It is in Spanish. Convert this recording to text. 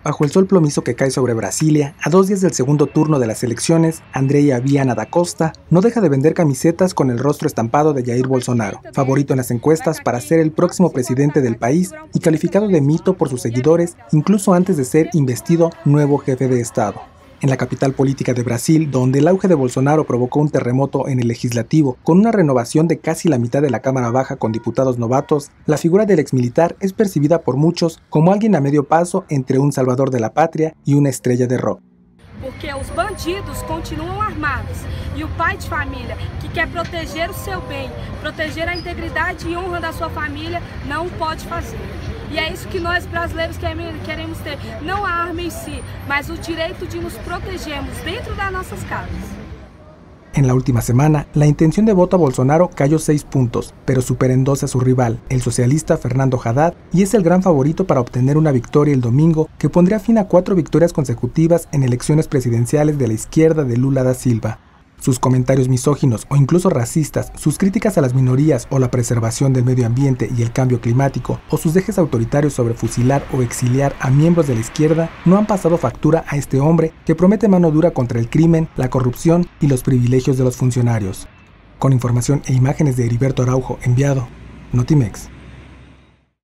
Bajo el sol plomizo que cae sobre Brasilia, a 2 días del segundo turno de las elecciones, Andrea Viana da Costa no deja de vender camisetas con el rostro estampado de Jair Bolsonaro, favorito en las encuestas para ser el próximo presidente del país y calificado de mito por sus seguidores incluso antes de ser investido nuevo jefe de Estado. En la capital política de Brasil, donde el auge de Bolsonaro provocó un terremoto en el legislativo, con una renovación de casi la mitad de la Cámara Baja con diputados novatos, la figura del exmilitar es percibida por muchos como alguien a medio paso entre un salvador de la patria y una estrella de rock. Porque os bandidos continuam armados e o pai de família que quer proteger o seu bem, proteger a integridade e honra da sua família, não pode fazer. E é isso que nós brasileiros queremos ter, não a arma em si, mas o direito de nos protegermos dentro das nossas casas. En la última semana, la intención de voto a Bolsonaro cayó 6 puntos, pero supera en 12 a su rival, el socialista Fernando Haddad, y es el gran favorito para obtener una victoria el domingo que pondría fin a 4 victorias consecutivas en elecciones presidenciales de la izquierda de Lula da Silva. Sus comentarios misóginos o incluso racistas, sus críticas a las minorías o la preservación del medio ambiente y el cambio climático, o sus dejes autoritarios sobre fusilar o exiliar a miembros de la izquierda, no han pasado factura a este hombre que promete mano dura contra el crimen, la corrupción y los privilegios de los funcionarios. Con información e imágenes de Heriberto Araujo, enviado, Notimex.